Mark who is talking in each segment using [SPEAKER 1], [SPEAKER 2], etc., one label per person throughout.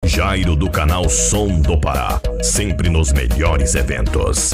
[SPEAKER 1] Jairo do canal Som do Pará, sempre nos melhores eventos.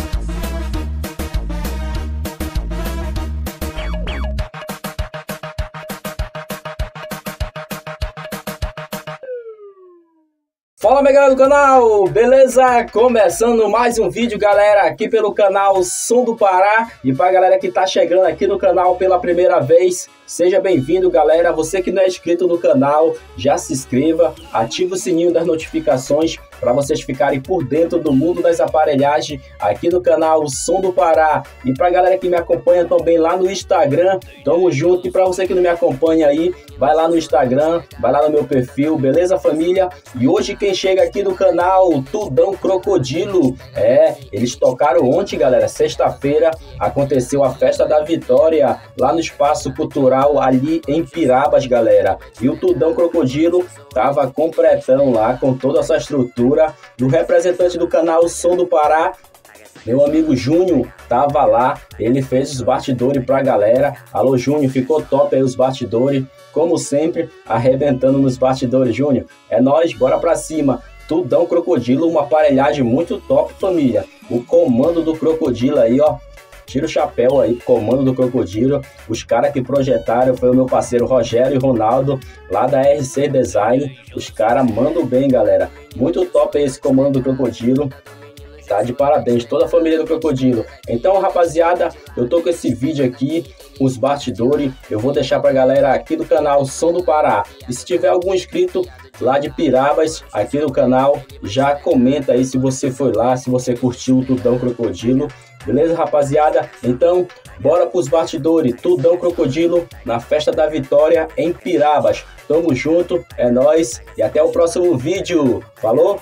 [SPEAKER 2] Fala, minha galera do canal, beleza? Começando mais um vídeo, galera, aqui pelo canal Som do Pará. E pra galera que tá chegando aqui no canal pela primeira vez, seja bem-vindo, galera. Você que não é inscrito no canal, já se inscreva, ativa o sininho das notificações para vocês ficarem por dentro do mundo das aparelhagens aqui no canal Som do Pará. E pra galera que me acompanha também lá no Instagram, tamo junto. E pra você que não me acompanha aí, vai lá no Instagram, vai lá no meu perfil, beleza, família? E hoje quem chega aqui no canal, Tudão Crocodilo. Eles tocaram ontem, galera, sexta-feira, aconteceu a Festa da Vitória lá no Espaço Cultural ali em Pirabas, galera. E o Tudão Crocodilo tava completão lá, com toda essa estrutura. E o representante do canal Som do Pará, meu amigo Júnior, tava lá, ele fez os bastidores pra galera. Alô, Júnior, ficou top aí os bastidores, como sempre, arrebentando nos bastidores, Júnior. É nóis, bora pra cima. Tudão Crocodilo, uma aparelhagem muito top, família. O comando do Crocodilo aí, ó. Tira o chapéu aí, comando do Crocodilo. Os caras que projetaram foi o meu parceiro Rogério e Ronaldo, lá da RC Design. Os caras mandam bem, galera. Muito top aí esse comando do Crocodilo. Tá de parabéns, toda a família do Crocodilo. Então, rapaziada, eu tô com esse vídeo aqui, com os bastidores. Eu vou deixar pra galera aqui do canal Som do Pará. E se tiver algum inscrito lá de Pirabas, aqui no canal, já comenta aí se você foi lá, se você curtiu o Tudão Crocodilo. Beleza, rapaziada? Então, bora pros bastidores. Tudão Crocodilo na Festa da Vitória em Pirabas. Tamo junto, é nóis e até o próximo vídeo. Falou?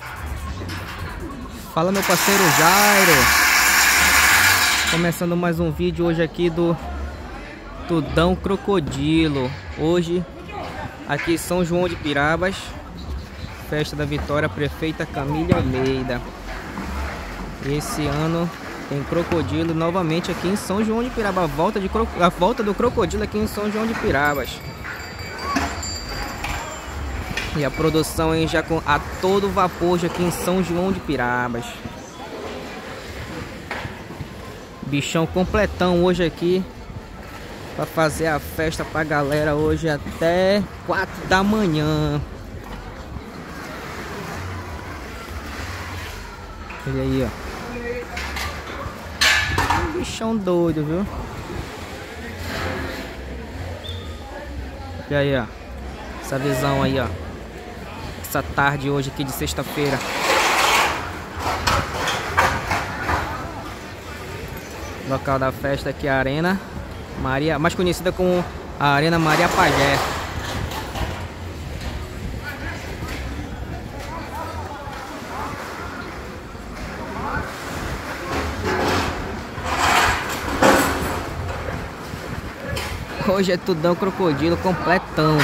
[SPEAKER 3] Fala, meu parceiro Jairo. Começando mais um vídeo hoje aqui do Tudão Crocodilo. Hoje aqui em São João de Pirabas, Festa da Vitória, Prefeita Camille Almeida. Esse ano tem crocodilo novamente aqui em São João de Pirabas. A volta do crocodilo aqui em São João de Pirabas. E a produção aí já a todo vapor já aqui em São João de Pirabas. Bichão completão hoje aqui para fazer a festa pra galera hoje até 4 da manhã. Olha aí, ó. Bichão doido, viu? Olha aí, ó. Essa visão aí, ó. Essa tarde hoje aqui de sexta-feira. Local da festa aqui, a Arena Maria, mais conhecida como a Arena Maria Pajé. Hoje é Tudão Crocodilo completão.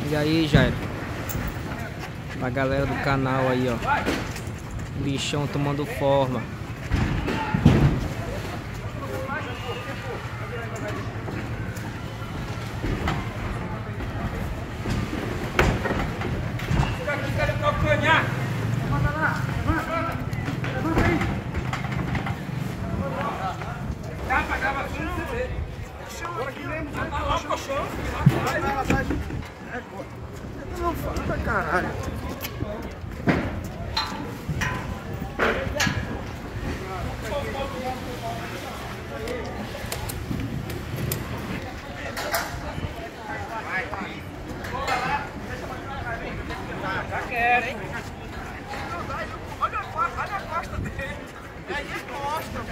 [SPEAKER 3] E aí, Jairo? A galera do canal aí, ó. Bichão tomando forma.
[SPEAKER 4] Não fala pra caralho. Já quero, hein? Olha a costa dele. Aí encosta,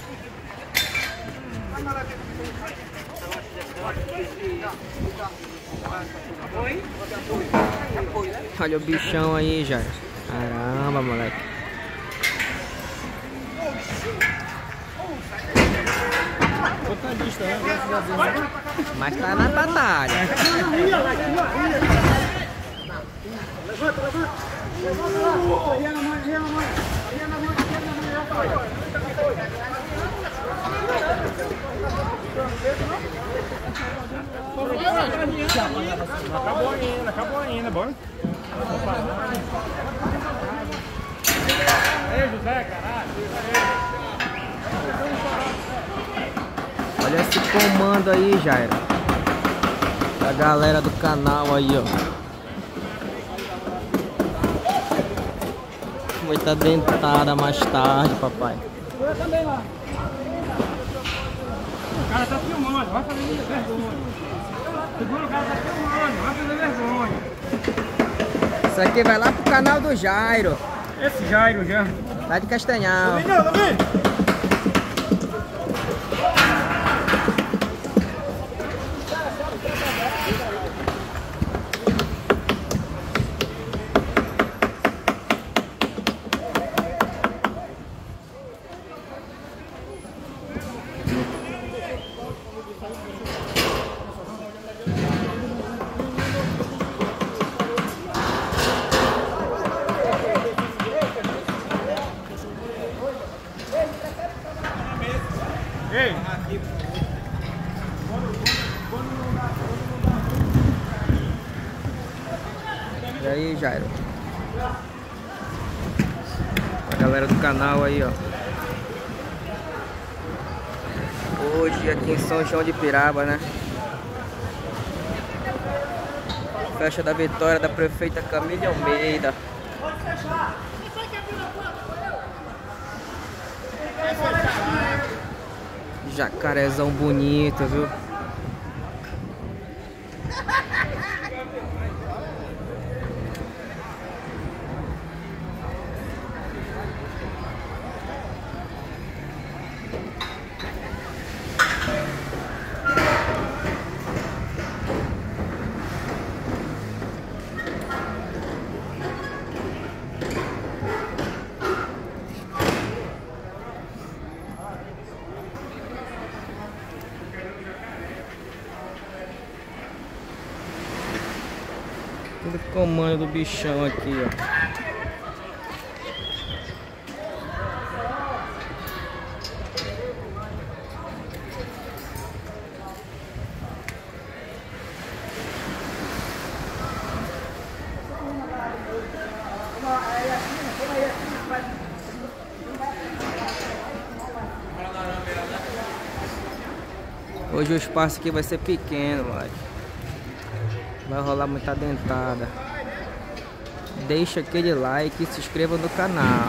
[SPEAKER 3] Olha o bichão aí, Jairo. Caramba, moleque. Mas tá na batalha.
[SPEAKER 4] Levanta, levanta. Acabou ainda, bora. Ei, José, caralho.
[SPEAKER 3] Olha esse comando aí, Jairo. Da galera do canal aí, ó. Vai estar dentada mais tarde, papai.
[SPEAKER 4] Segura também lá. O cara tá filmando, vai fazer vergonha. Segura, o cara tá filmando, vai fazer vergonha.
[SPEAKER 3] Isso aqui vai lá pro canal do Jairo.
[SPEAKER 4] Esse Jairo já.
[SPEAKER 3] Lá de Castanhal.
[SPEAKER 4] Tá vendo? Ei!
[SPEAKER 3] E aí, Jairo? A galera do canal aí, ó. Hoje aqui em São João de Piraba, né? Festa da vitória da prefeita Camila Almeida. Jacarezão bonito, viu? Tudo comando do bichão aqui, ó. Hoje o espaço aqui vai ser pequeno, moleque. Vai rolar muita dentada. Deixa aquele like e se inscreva no canal.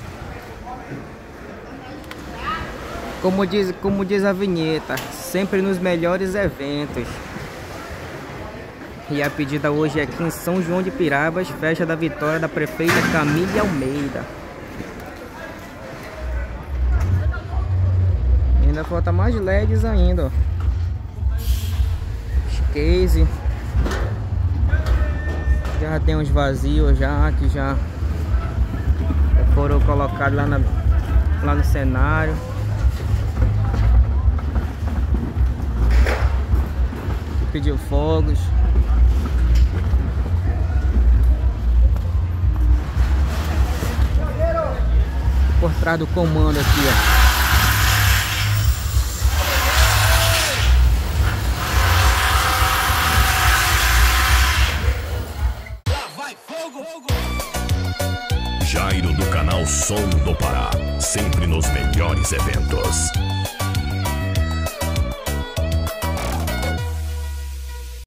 [SPEAKER 3] Como diz a vinheta, sempre nos melhores eventos. E a pedida hoje é aqui em São João de Pirabas, festa da vitória da prefeita Camila Almeida. Ainda falta mais LEDs ainda, ó. Case. Já tem uns vazios já que já foram colocados lá no cenário. Pediu fogos. atrás do comando aqui, ó.
[SPEAKER 1] Jairo do canal Som do Pará, sempre nos melhores eventos.